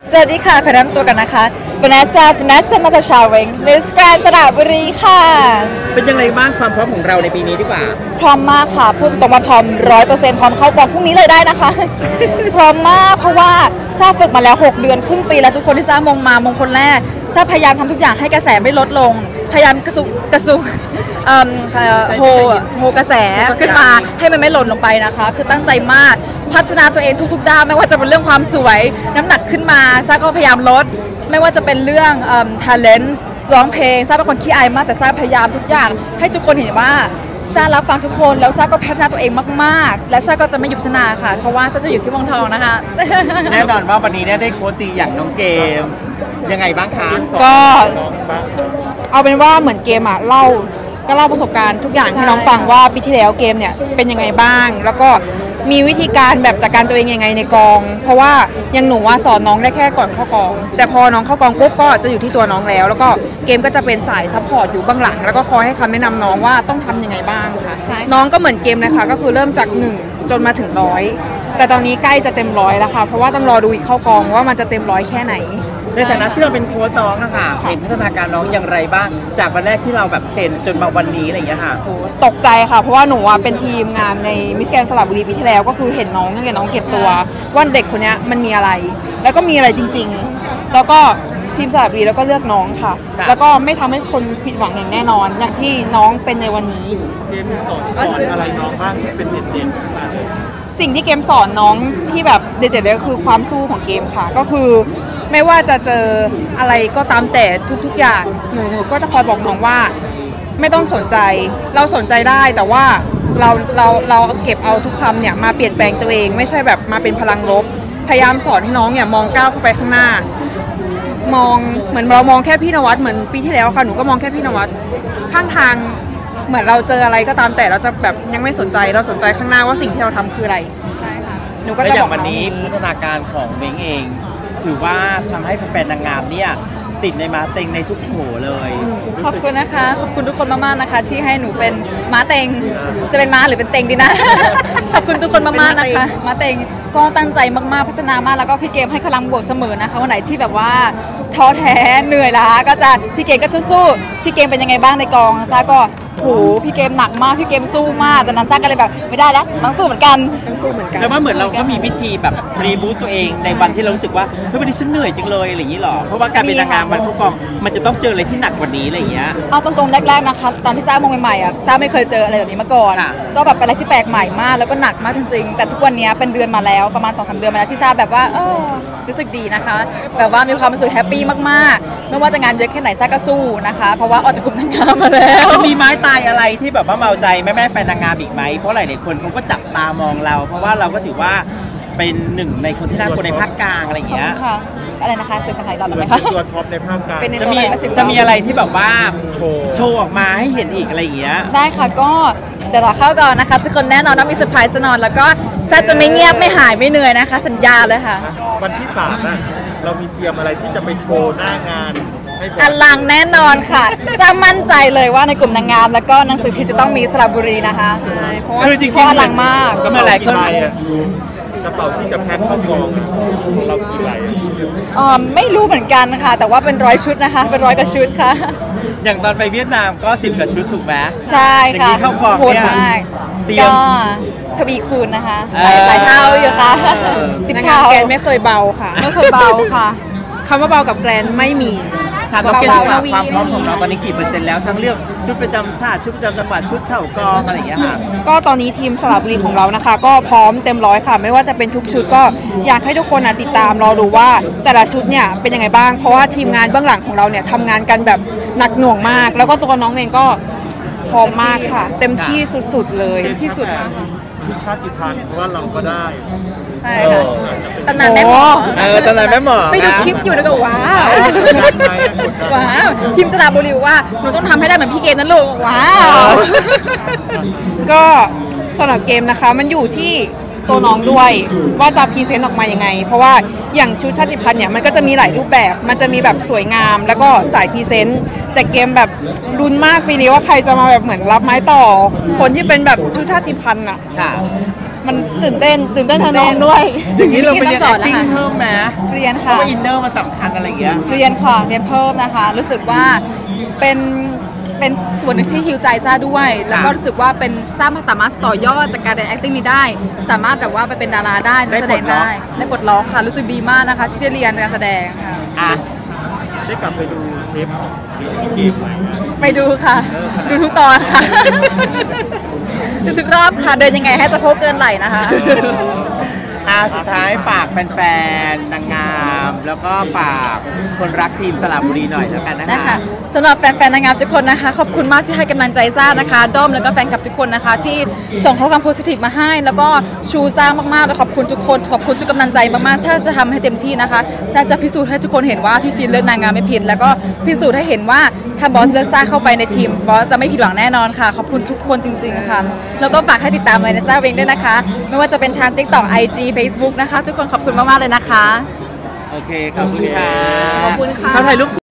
สวัสดีค่ะขอแนะนำตัวกันนะคะคุณนัสนัทชาเวงมิสแกรนด์สระบุรีค่ะเป็นยังไงบ้างความพร้อมของเราในปีนี้ดีกว่าพร้อมมากค่ะพูดตรงว่าพร้อม100%พร้อมเข้ากองพรุ่งนี้เลยได้นะคะ พร้อมมากเพราะว่าซาฝึกมาแล้ว6 เดือนครึ่งปีแล้วทุกคนที่ซามงคนแรกซาพยายามทำทุกอย่างให้กระแสไม่ลดลงพยายามกระสุโฮกระแสขึ้นมาให้มันไม่หล่นลงไปนะคะคือตั้งใจมากพัฒนาตัวเองทุกๆด้านไม่ว่าจะเป็นเรื่องความสวยน้ำหนักขึ้นมาซาก็พยายามลดไม่ว่าจะเป็นเรื่องtalent ร้องเพลงซาเป็นคนขี้อายมากแต่ซาพยายามทุกอย่างให้ทุกคนเห็นว่าซารับฟังทุกคนแล้วซาก็พัฒนาตัวเองมากๆและซาก็จะไม่หยุดพัฒนาค่ะเพราะว่าซาจะอยู่ที่เมืองทองนะคะแน่นอนว่าวันนี้ได้โค้ชตีอย่างน้องเกมยังไงบ้างคะก็เอาเป็นว่าเหมือนเกมเล่าประสบการณ์ทุกอย่างให้น้องฟังว่าปีที่แล้วเกมเนี่ยเป็นยังไงบ้างแล้วก็มีวิธีการแบบจัดการตัวเองยังไงในกองเพราะว่ายังหนูสอนน้องได้แค่ก่อนเข้ากองแต่พอน้องเข้ากองปุ๊บก็จะอยู่ที่ตัวน้องแล้วก็เกมก็จะเป็นสายซัพพอร์ตอยู่เบื้องหลังแล้วก็คอยให้คำแนะนำน้องว่าต้องทำยังไงบ้างค่ะน้องก็เหมือนเกมนะคะก็คือเริ่มจาก1จนมาถึง100แต่ตอนนี้ใกล้จะเต็ม100แล้วค่ะเพราะว่าต้องรอดูอีกเข้ากองว่ามันจะเต็ม100แค่ไหนในฐานะที่เราเป็นโค้ชน้องอะค่ะเห็นพัฒนาการน้องอย่างไรบ้างจากวันแรกที่เราแบบเทรนจนมาวันนี้อะไรอย่างเงี้ยค่ะตกใจค่ะเพราะว่าหนูเป็นทีมงานในมิสแกรนด์สระบุรีปีที่แล้วก็คือเห็นน้องตั้งแต่น้องเก็บตัวว่าเด็กคนนี้มันมีอะไรแล้วก็มีอะไรจริงๆแล้วก็ทีมสระบุรีแล้วก็เลือกน้องค่ะแล้วก็ไม่ทำให้คนผิดหวังอย่างแน่นอนอย่างที่น้องเป็นในวันนี้เกมสอนอะไรน้องบ้างที่เป็นเด่นๆสิ่งที่เกมสอนน้องที่แบบเด็ดๆเลยคือความสู้ของเกมค่ะก็คือไม่ว่าจะเจออะไรก็ตามแต่ทุกๆอย่างหนูก็จะคอยบอกน้องว่าไม่ต้องสนใจเราสนใจได้แต่ว่าเราเก็บเอาทุกคำเนี่ยมาเปลี่ยนแปลงตัวเองไม่ใช่แบบมาเป็นพลังลบพยายามสอนให้น้องเนี่ยมองก้าวเข้าไปข้างหน้ามองเหมือนเรามองแค่พี่นวัดเหมือนปีที่แล้วค่ะหนูก็มองแค่พี่นวัดข้างทางเหมือนเราเจออะไรก็ตามแต่เราจะแบบยังไม่สนใจเราสนใจข้างหน้าว่าสิ่งที่เราทำคืออะไรใช่ค่ะหนูก็จะบอกวันนี้พัฒนาการของเม้งเองถือว่าทำให้แฟนนางงามเนี่ยติดในม้าเต็งในทุกโผเลยขอบคุณนะคะขอบคุณทุกคนมากๆนะคะที่ให้หนูเป็นม้าเต็งจะเป็นม้าหรือเป็นเต็งดีนะ ขอบคุณทุกคนมากๆนะคะม้าเต็งก็ตั้งใจมากๆพัฒนามากแล้วก็พี่เกมให้พลังบวกเสมอนะคะวันไหนที่แบบว่าท้อแท้เหนื่อยล้าก็จะพี่เกมก็สู้พี่เกมเป็นยังไงบ้างในกองซ่าก็โหพี่เกมหนักมากพี่เกมสู้มากแต่นั้นซ่าก็เลยแบบไม่ได้แล้วต้องสู้เหมือนกันแต่ว่าเหมือนเราก็มีวิธีแบบรีบูตตัวเองในวันที่เรารู้สึกว่าเฮ้ยวันนี้ฉันเหนื่อยจังเลยอะไรอย่างนี้หรอเพราะว่าการเป็นนางงามวันเข้ากองมันจะต้องเจออะไรที่หนักกว่านี้อะไรอย่างเงี้ยเอาตรงๆแรกๆนะคะตอนที่ซ่ามงใหม่ๆซ่าไม่เคยเจออะไรแบบนี้มาก่อนก็แบบเป็นอะไรที่แปลกใหม่มากแล้วก็หนักมากจริงๆแต่ทุกวันนี้เป็นเดือนมาแล้วประมาณ 2-3 เดือนมาแล้วที่ซ่าแบบว่ารู้สึกดีนะคะแบบว่ามีความรู้สึกแฮปปี้มากๆไม่ว่าจะงานเยอะแค่ไหนซ่าก็สู้นะคะเพราะว่าออกจากกลุ่มนางงามมาแล้วมีไม้ตายอะไรที่แบบว่าเมาใจแม่แฟนนางงามอีกไหมเพราะหลายๆคนเขาก็จับตามองเราเพราะว่าเราก็ถือว่าเป็นหนึ่งในคนที่น่ากลัวในภาคกลางอะไรอย่างเงี้ยอะไรนะคะจุดขายตอนหรือไม่คะตัวท็อปในภาคกลางจะมีอะไรที่แบบว่าโชว์ออกมาให้เห็นอีกอะไรอย่างเงี้ยได้ค่ะก็เดี๋ยวเราเข้าก่อนนะคะทุกคนแน่นอนต้องมีเซอร์ไพรส์แน่นอนแล้วก็จะไม่เงียบไม่หายไม่เหนื่อยนะคะสัญญาเลยค่ะวันที่3น่ะเรามีเตรียมอะไรที่จะไปโชว์หน้างานอลังแน่นอนค่ะจะมั่นใจเลยว่าในกลุ่มนางงามแล้วก็หนังสือพิมพ์จะต้องมีสระบุรีนะคะเพราะว่าอลังมากก็มาหลายคนกระเป๋าที่จะแพ็คเข้ากองเรากี่ใบไม่รู้เหมือนกันค่ะแต่ว่าเป็น100 ชุดนะคะเป็น100 กว่าชุดค่ะอย่างตอนไปเวียดนามก็10 กว่าชุดถูกไหมใช่ค่ะเข้ากองเนี่ยก็ทวีคูณนะคะหลายเท่าอยู่ค่ะ 10 เท่าแกนไม่เคยเบาค่ะไม่เคยเบาค่ะคำว่าเบากับแกรนไม่มีถามน้องเกณฑ์ความพร้อมของเราตอนนี้กี่%แล้วทั้งเรื่องชุดประจำชาติชุดประจำจังหวัดชุดเข้ากองอะไรอย่างเงี้ยค่ะก็ตอนนี้ทีมสระบุรีของเรานะคะก็พร้อมเต็มร้อยค่ะไม่ว่าจะเป็นทุกชุดก็อยากให้ทุกคนติดตามรอดูว่าแต่ละชุดเนี่ยเป็นยังไงบ้างเพราะว่าทีมงานเบื้องหลังของเราเนี่ยทำงานกันแบบหนักหน่วงมากแล้วก็ตัวน้องเองก็พร้อมมากค่ะเต็มที่สุดๆเลยเต็มที่สุดมากค่ะชุดชาติพันธุ์เพราะว่าเราก็ได้ใช่ค่ะตำนานแม่หมอตำนานแม่หมอไปดูคลิปอยู่แล้วก็ว้าวทีมสระบุรีว่าหนูต้องทำให้ได้เหมือนพี่เกมนั้นลูกว้าวก็สำหรับเกมนะคะมันอยู่ที่ตัวน้องด้วยว่าจะพรีเซนต์ออกมายังไงเพราะว่าอย่างชุดชาติพันธุ์เนี่ยมันก็จะมีหลายรูปแบบมันจะมีแบบสวยงามแล้วก็สายพรีเซนต์แต่เกมแบบรุนมากปีนี้ว่าใครจะมาแบบเหมือนรับไม้ต่อคนที่เป็นแบบชุดชาติพันธุ์อ่ะมันตื่นเต้นแทนน้องด้วยอย่างนี้เราไปเรียนสอนแล้ว acting ค่ะเพิ่มไหมเรียนเพค่ะราะว่าอินเนอร์มันสำคัญอะไรอย่างเงี้ยเรียนเพิ่มนะคะ รู้สึกว่าเป็นส่วนหนึ่งที่ฮิวใจซ่าด้วย แล้วก็รู้สึกว่าเป็นซ่าสามารถต่อยอดจากการเรียน acting นี้ได้ สามารถแบบว่าไปเป็นดาราได้นักแสดงได้ปลดล็อกค่ะ รู้สึกดีมากนะคะ ที่ได้เรียนการแสดงค่ะอ่ะได้กลับไปดูเทปของเกมไหมไปดูค่ะ ดูทุกตอนค่ะ ดูทุกรอบค่ะ เดินยังไงให้สะโพกเกินไหล่นะคะสุดท้ายฝากแฟนๆนางงาม แล้วก็ฝากคนรักทีมสระบุรีหน่อยแล้วกันนะนะคะ สำหรับแฟนๆนางงามทุกคนนะคะขอบคุณมากที่ให้กำลังใจซ่านะคะด้อมแล้วก็แฟนคลับทุกคนนะคะ ที่ส่งข้อความโพสิทีฟมาให้ แล้วก็ชูซ่ามากๆและขอบคุณทุกคนขอบคุณทุกกำลังใจมากๆถ้าจะทำให้เต็มที่นะคะซ่าจะพิสูจน์ให้ทุกคนเห็นว่าพี่ฟินเลือกนางงามไม่ผิดแล้วก็พิสูจน์ให้เห็นว่าถ้าบอสเลือกซ่าเข้าไปในทีมบอสจะไม่ผิดหวังแน่นอนค่ะขอบคุณทุกคนจริงๆค่ะแล้วก็ฝากให้ติดตามเลยนะจ้าเวงด้วยนะคะไม่ว่าจะเป็นทาง TikTok IG Facebook นะคะทุกคนขอบคุณมากๆเลยนะคะโอเค ขอบคุณค่ะขอบคุณค่ะเขาถ่ายรูป